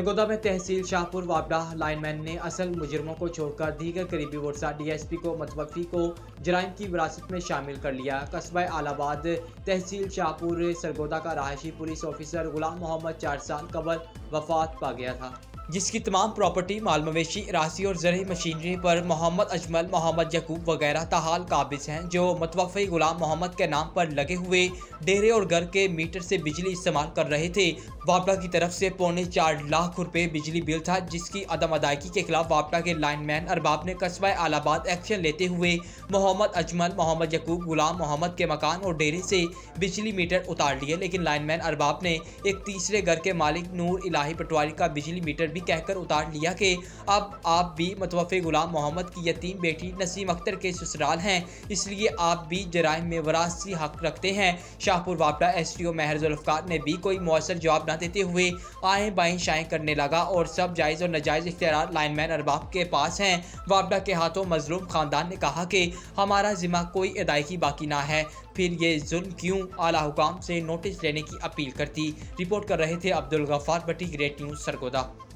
सरगोदा में तहसील शाहपुर वापडा लाइनमैन ने असल मुजरिमों को छोड़कर दीगर करीबी वर्षा डीएसपी को मतवफ़ी को जराइम की विरासत में शामिल कर लिया। कस्बा आलाबाद तहसील शाहपुर सरगोदा का रहायशी पुलिस ऑफिसर गुलाम मोहम्मद 4 साल कबल वफात पा गया था, जिसकी तमाम प्रॉपर्टी माल मवेशी राशि और ज़रूरी मशीनरी पर मोहम्मद अजमल मोहम्मद यकूब वगैरह ताहाल काबिज हैं, जो मतवफ़ी गुलाम मोहम्मद के नाम पर लगे हुए डेरे और घर के मीटर से बिजली इस्तेमाल कर रहे थे। वापडा की तरफ से 4.25 लाख रुपए बिजली बिल था, जिसकी अदम अदायगी के खिलाफ वापडा के लाइनमैन अरबाब ने कस्बा आलाबाद एक्शन लेते हुए मोहम्मद अजमल मोहम्मद यकूब गुलाम मोहम्मद के मकान और डेरे से बिजली मीटर उतार लिए। लेकिन लाइनमैन अरबाब ने एक तीसरे घर के मालिक नूर इलाही पटवारी का बिजली मीटर भी कहकर उतार लिया कि अब आप भी मतवफ़ी गुलाम मोहम्मद की यतीम बेटी नसीम अख्तर के ससुराल हैं, इसलिए आप भी जराइम में वरासी हक रखते हैं। शाहपुर वापडा SDO महर जुल्फ़कार ने भी कोई मौसर जवाब न देते हुए आए बाएं शाएं करने लगा और सब जायज़ और नाजायज़ इख्तियार लाइनमैन अरबाब के पास हैं। वापडा के हाथों मजलूम खानदान ने कहा कि हमारा जिम्मा कोई अदायगी बाकी ना है, फिर ये जुल्म क्यों? आला हुकाम से नोटिस लेने की अपील करती। रिपोर्ट कर रहे थे अब्दुल गफ्फार भट्टी, ग्रेट न्यूज़ सरगोदा।